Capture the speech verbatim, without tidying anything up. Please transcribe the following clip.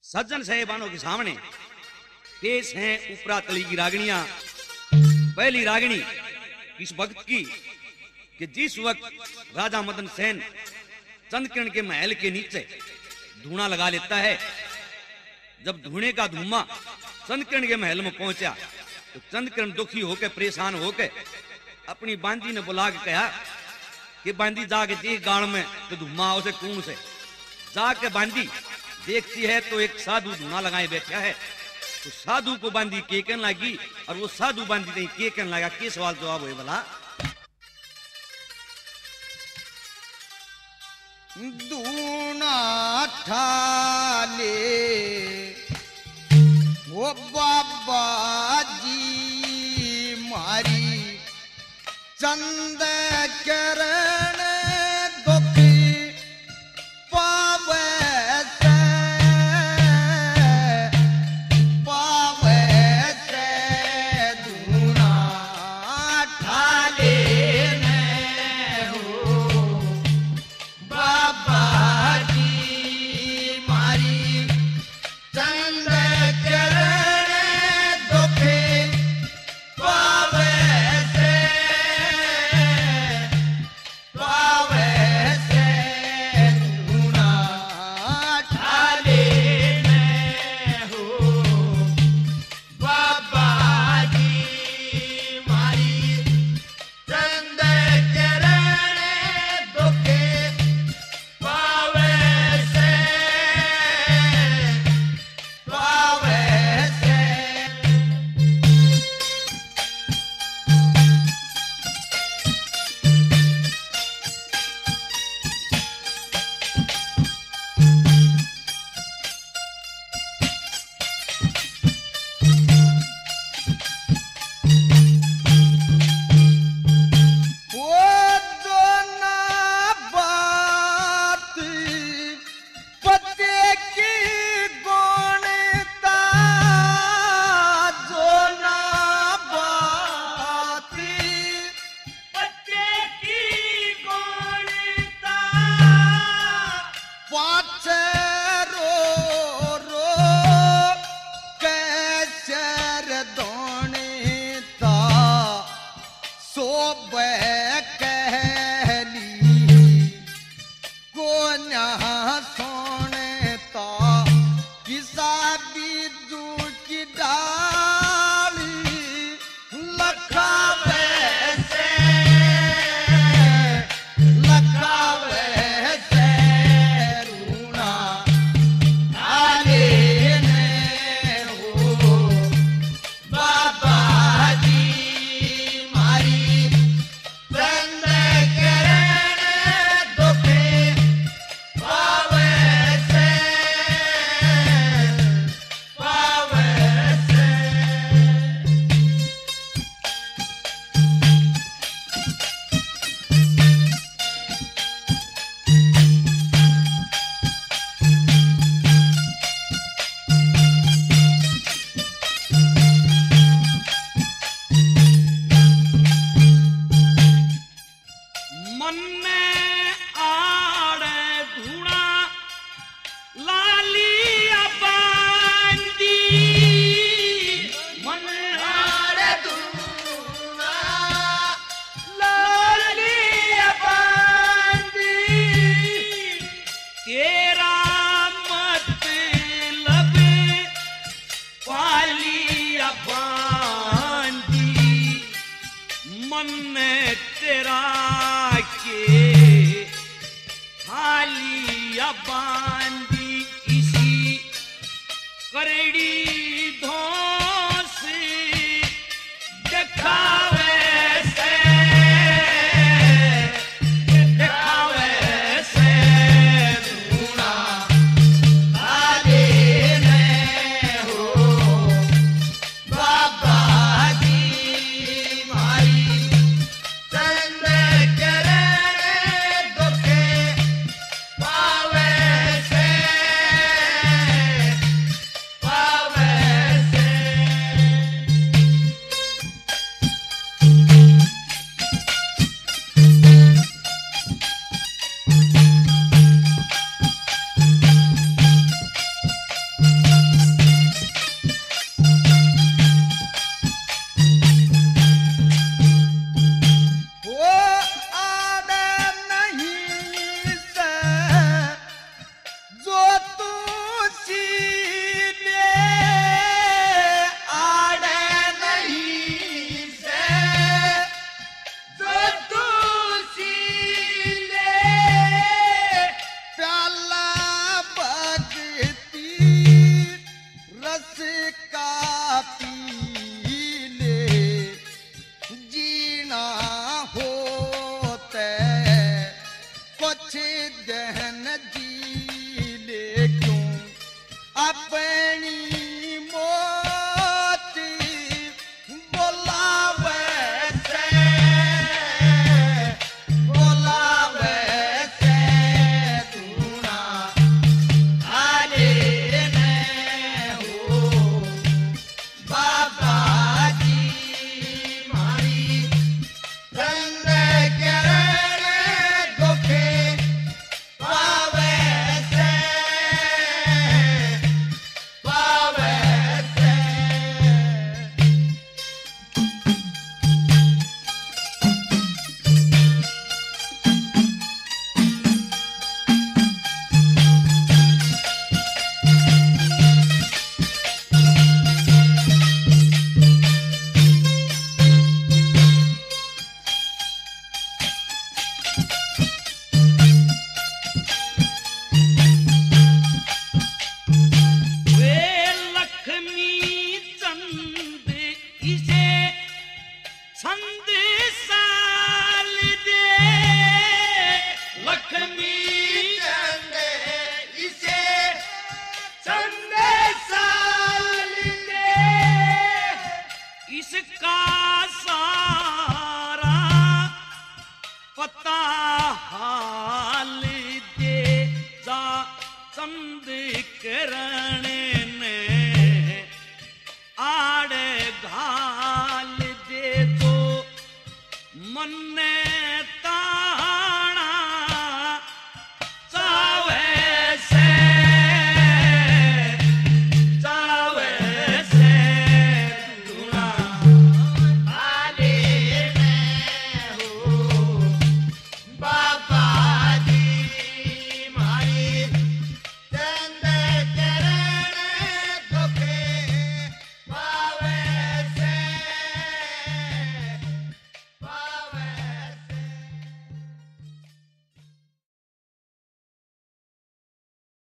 सज्जन साहेबानों के सामने पेश हैं उपरा तली की रागनियां। पहली रागनी इस वक्त की कि जिस वक्त राजा मदन सेन चंद्रकिरण के महल के नीचे धूना लगा लेता है। जब धूने का धुआं चंद्रकिरण के महल में पहुंचा तो चंद्रकिरण दुखी होकर परेशान होकर अपनी बांदी ने बुला के कहा कि बांदी जाके देख गाड़ में तो धुआं उसे कौन से जाके बांदी देखती है तो एक साधु धूना लगाए बैठा है। तो साधु को बांदी के कहने लगी और वो साधु बांदी नहीं के कहने लगा। के सवाल जवाब हुए भला? धूना ठाले वो बाबा जी मारी चंद करण दुखी पावे बांधी इसी करेड़ी